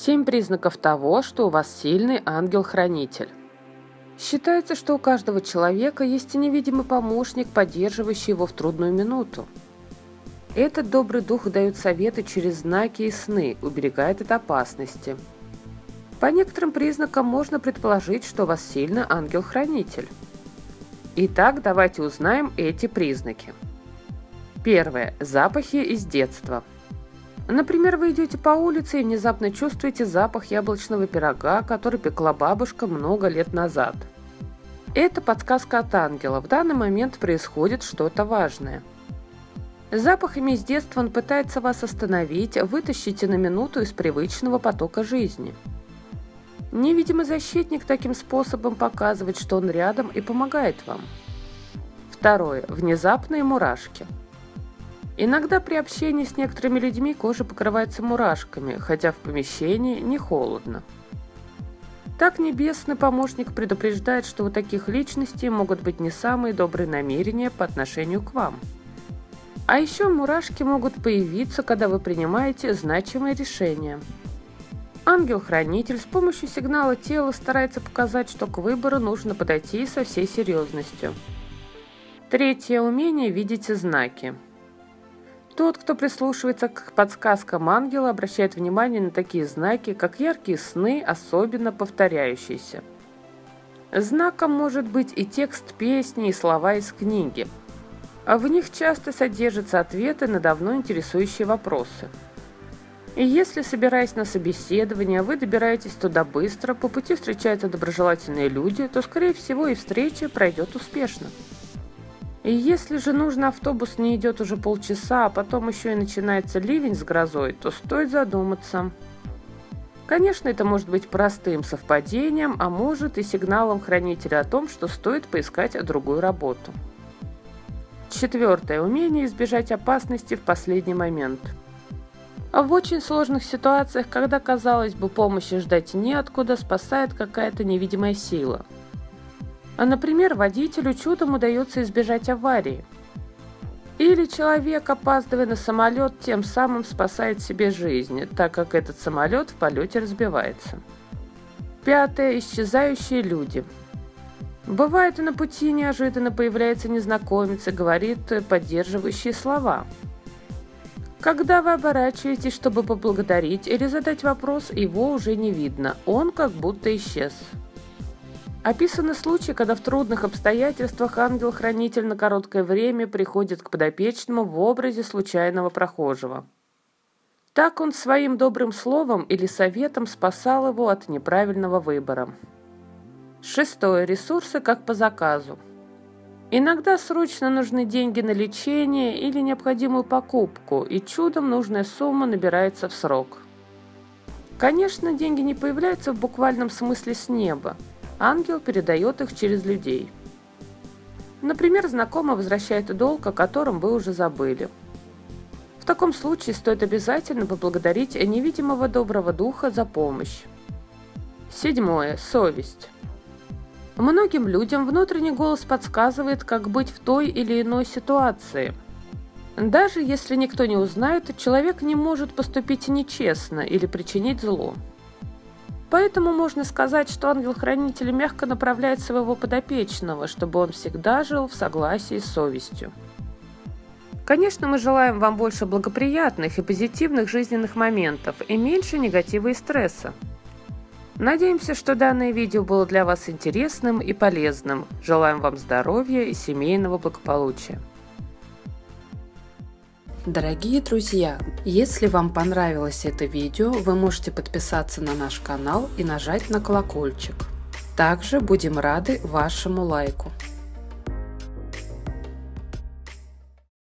7 признаков того, что у вас сильный ангел-хранитель. Считается, что у каждого человека есть и невидимый помощник, поддерживающий его в трудную минуту. Этот добрый дух дает советы через знаки и сны, уберегает от опасности. По некоторым признакам можно предположить, что у вас сильный ангел-хранитель. Итак, давайте узнаем эти признаки. Первое. Запахи из детства. Например, вы идете по улице и внезапно чувствуете запах яблочного пирога, который пекла бабушка много лет назад. Это подсказка от ангела. В данный момент происходит что-то важное. Запахами из детства он пытается вас остановить, вытащить на минуту из привычного потока жизни. Невидимый защитник таким способом показывает, что он рядом и помогает вам. Второе. Внезапные мурашки. Иногда при общении с некоторыми людьми кожа покрывается мурашками, хотя в помещении не холодно. Так небесный помощник предупреждает, что у таких личностей могут быть не самые добрые намерения по отношению к вам. А еще мурашки могут появиться, когда вы принимаете значимые решения. Ангел-хранитель с помощью сигнала тела старается показать, что к выбору нужно подойти со всей серьезностью. Третье. Умение видеть знаки. Тот, кто прислушивается к подсказкам ангела, обращает внимание на такие знаки, как яркие сны, особенно повторяющиеся. Знаком может быть и текст песни, и слова из книги. А в них часто содержатся ответы на давно интересующие вопросы. И если, собираясь на собеседование, вы добираетесь туда быстро, по пути встречаются доброжелательные люди, то, скорее всего, и встреча пройдет успешно. И если же нужный автобус не идет уже полчаса, а потом еще и начинается ливень с грозой, то стоит задуматься. Конечно, это может быть простым совпадением, а может и сигналом хранителя о том, что стоит поискать другую работу. Четвертое. Умение избежать опасности в последний момент. В очень сложных ситуациях, когда, казалось бы, помощи ждать неоткуда, спасает какая-то невидимая сила. Например, водителю чудом удается избежать аварии. Или человек, опаздывая на самолет, тем самым спасает себе жизнь, так как этот самолет в полете разбивается. Пятое. Исчезающие люди. Бывает, и на пути неожиданно появляется незнакомец и говорит поддерживающие слова. Когда вы оборачиваетесь, чтобы поблагодарить или задать вопрос, его уже не видно, он как будто исчез. Описаны случаи, когда в трудных обстоятельствах ангел-хранитель на короткое время приходит к подопечному в образе случайного прохожего. Так он своим добрым словом или советом спасал его от неправильного выбора. Шестое. Ресурсы как по заказу. Иногда срочно нужны деньги на лечение или необходимую покупку, и чудом нужная сумма набирается в срок. Конечно, деньги не появляются в буквальном смысле с неба. Ангел передает их через людей. Например, знакомый возвращает долг, о котором вы уже забыли. В таком случае стоит обязательно поблагодарить невидимого доброго духа за помощь. Седьмое. Совесть. Многим людям внутренний голос подсказывает, как быть в той или иной ситуации. Даже если никто не узнает, человек не может поступить нечестно или причинить зло. Поэтому можно сказать, что ангел-хранитель мягко направляет своего подопечного, чтобы он всегда жил в согласии с совестью. Конечно, мы желаем вам больше благоприятных и позитивных жизненных моментов и меньше негатива и стресса. Надеемся, что данное видео было для вас интересным и полезным. Желаем вам здоровья и семейного благополучия. Дорогие друзья, если вам понравилось это видео, вы можете подписаться на наш канал и нажать на колокольчик. Также будем рады вашему лайку.